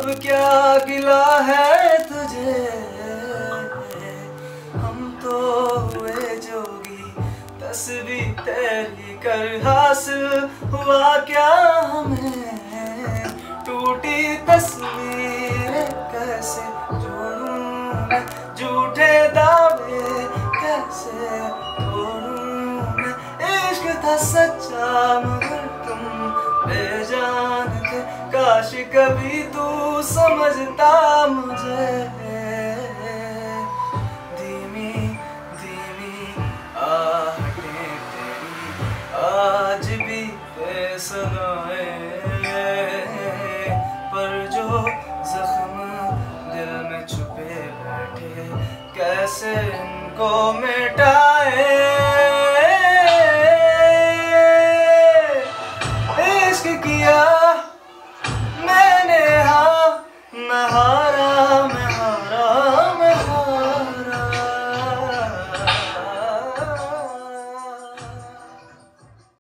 अब क्या गिला है तुझे, हम तो हुए जोगी, तस्वीर तेरी कर हासिल हुआ क्या हमें। टूटी तस्वीरें कैसे जोड़ूं मैं, झूठे दावे कैसे तोड़ूं मैं। इश्क था सच्चा मगर तुम बेजान थे, काश कभी तू समझता मुझे।